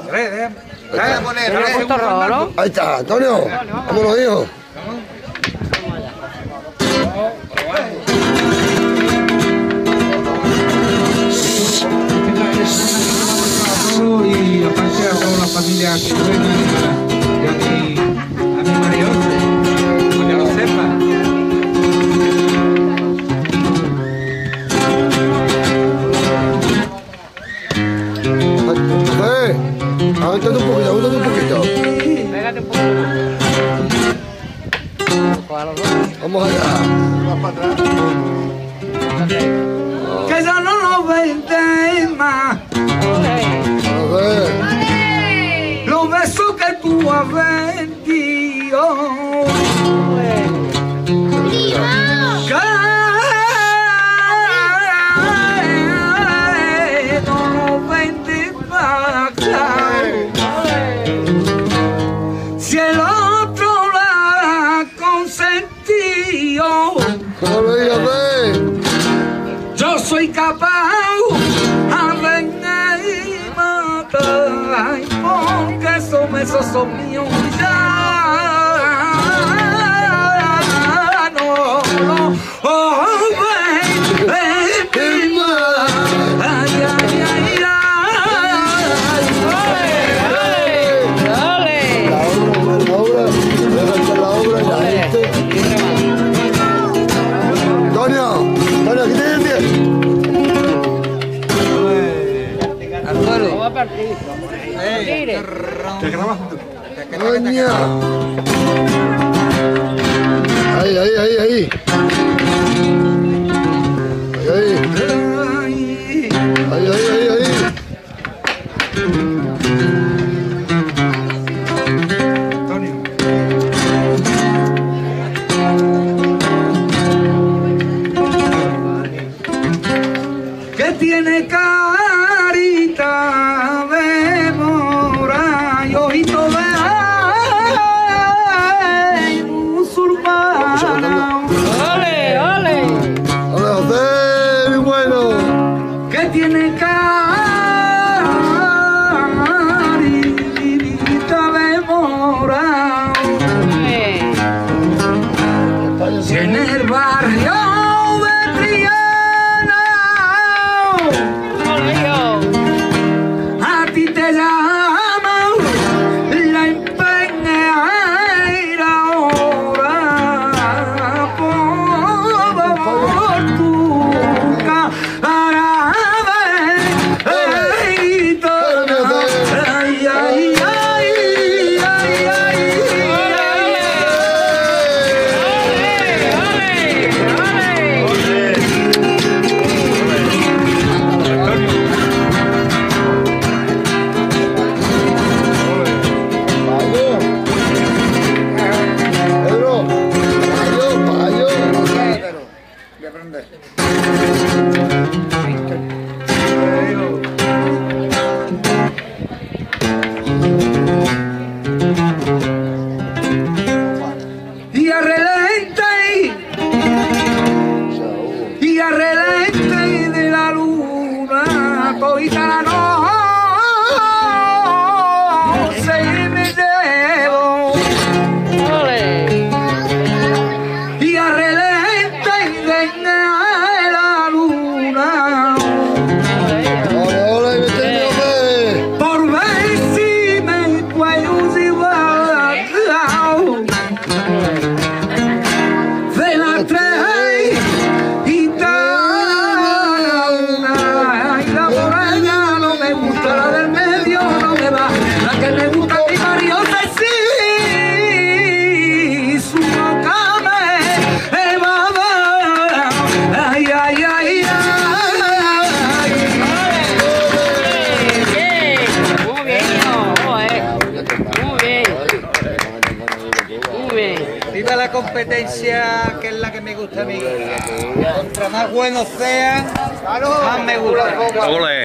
Ahí está, Antonio. Vámonos, hijo. Y aparte a toda la familia que buena y a mi marido, para que lo sepa. Aguántate un poquito. Pégate un poquito. Vamos allá. Más para atrás. Que ya no lo venden más. A ver. Los besos que tú has vendido. Que no lo venden más. Si el otro la ha consentido, No lo digas, ve. yo soy capaz a venir y matar, porque esos son míos ya. No, ven más. Ay, ay, ay, ay. La obra, la gente. Antonio, aquí tienes 10. No va a partir. Tire. ¿Te grabas? Coña. Ahí. Ahí. Antonio. Que tiene carita de mora y ojito de musulmana. ¡Ole, ole! Hola, José, mi bueno. Que tiene carita de mora. Si en el barrio de Triana a ti te llaman la empeñadera ahora por tu cara de gitana. Ay, ay, ay, ay, ay, Pedro, payo. voy a aprender. Y arrelente de la luna, todita la noche me llevo. Y arrelente de la luna, Hola, y vete, por ver si me puedo llevar de la tres y tal. Y la morena no me gusta, la del medio no me va, la que me gusta mi marido sí, su boca me va a dar. Ay, ay, ay, ay. Muy bien, muy bien. Muy bien. Viva la competencia, que es la que me gusta a mí. Contra más buenos sean, más me gusta.